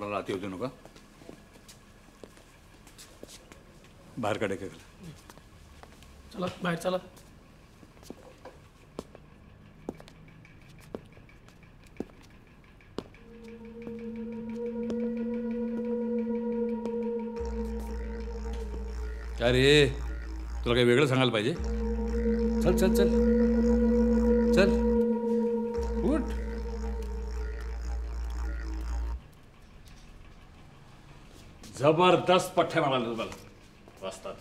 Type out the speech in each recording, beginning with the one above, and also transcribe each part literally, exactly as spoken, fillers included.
कोणाला आत येऊ देऊ नका. बाहेर काढे का चला बाहेर चला. काय रे, तुला काही वेगळं सांगायला पाहिजे? चल चल चल चल उठ. जबरदस्त पठ्ठ्या म्हणाले तुम्हाला वाचतात.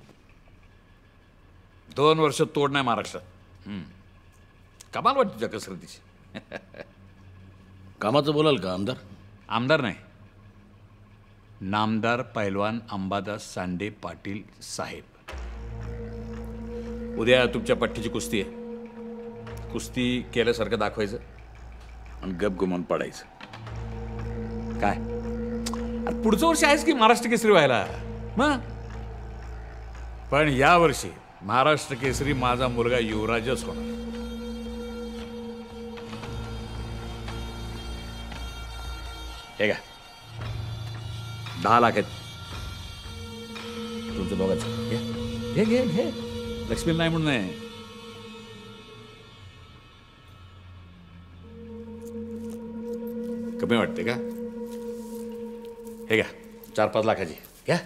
दोन वर्ष तोड नाही महाराष्ट्रात. कमाल वाटते तुझ्या कसरतीची. कामाचं बोलाल का आमदार? आमदार नाही, नामदार पैलवान अंबादास सांडे पाटील साहेब. उद्या तुमच्या पठ्ठीची कुस्ती आहे. कुस्ती केल्यासारखं दाखवायचं आणि गप गुमान पडायचं. काय अरे पुढचं वर्षी आहेच की महाराष्ट्र केसरी व्हायला. मग पण या वर्षी महाराष्ट्र केसरी माझा मुलगा युवराजच होणार. हे का दहा लाख आहेत तुमच्या दोघांचं. घे घे घे. लक्ष्मी नाही म्हणून नाही. कमी वाटते का? हे घ्या चार पाच लाखाची घ्या.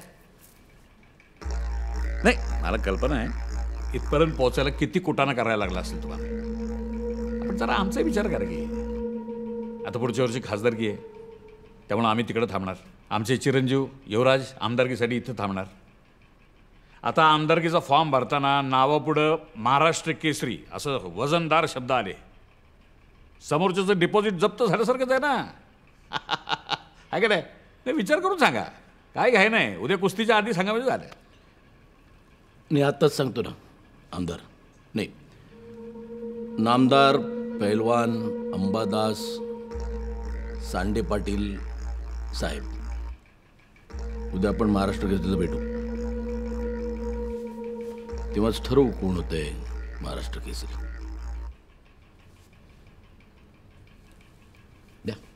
नाही मला कल्पना आहे इथपर्यंत पोहोचायला किती कुटाणा करायला लागला असेल तुम्हाला. आपण जरा आमचा विचार करा की आता पुढच्या वर्षी खासदारकी आहे, त्यामुळे आम्ही तिकडे थांबणार. आमचे चिरंजीव युवराज आमदारकीसाठी इथं थांबणार. आता आमदारकीचा फॉर्म भरताना नावापुढं महाराष्ट्र केसरी असं वजनदार शब्द आले. समोरच्याचं डिपॉझिट जप्त झाल्यासारखंच आहे ना. आहे का नाही? नाही विचार करून सांगा. काय घ्याय नाही. उद्या कुस्तीच्या आधी सांगा म्हणजे झालं. मी आत्ताच सांगतो ना आमदार. नाही, नामदार पैलवान अंबादास सांडे पाटील साहेब, उद्या आपण महाराष्ट्र केसरीला भेटू. तेव्हाच ठरवू कोण होतंय महाराष्ट्र केसरी. द्या.